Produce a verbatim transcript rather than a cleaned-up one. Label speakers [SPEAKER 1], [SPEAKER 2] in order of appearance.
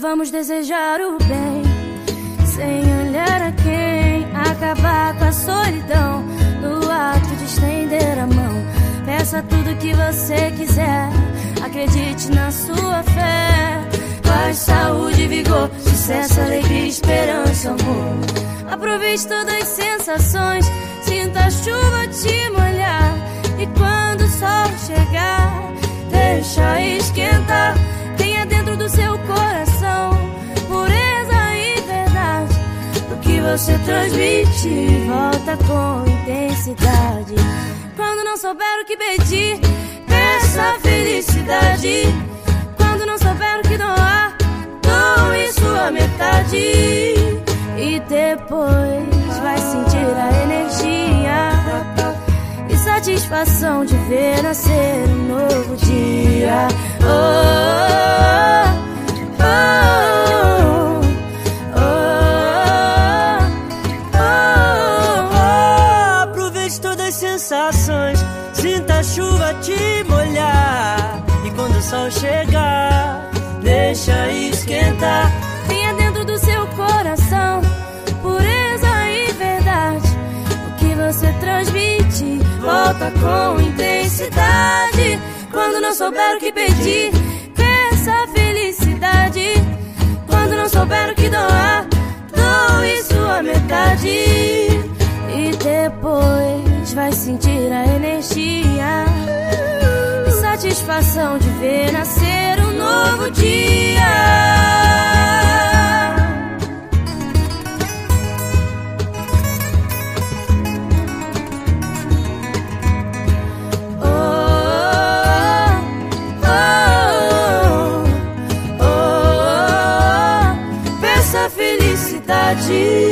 [SPEAKER 1] Vamos desejar o bem, sem olhar a quem. Acabar com a solidão, no ato de estender a mão. Peça tudo que você quiser, acredite na sua fé. Paz, saúde, vigor, sucesso, alegria, esperança, amor. Aproveite todas as sensações, sinta a chuva te molhar. E quando o sol chegar, deixa esquentar. Tenha dentro do seu coração pureza e verdade. O que você transmite volta com intensidade. Quando não souber o que pedir, peça felicidade. Quando não souber o que doar, doe sua metade. E depois vai sentir a energia e satisfação de ver nascer um novo dia. Oh, oh, oh, oh,
[SPEAKER 2] oh. Aproveite todas as sensações, sinta a chuva te molhar. E quando o sol chegar, deixa esquentar.
[SPEAKER 1] Tenha dentro do seu coração pureza e verdade. O que você transmite volta com intensidade. Quando não souber o que pedir, peça felicidade. Quando não souber o que doar, doe sua metade. E depois vai sentir a energia e satisfação de ver nascer um novo dia.
[SPEAKER 2] Felicidade.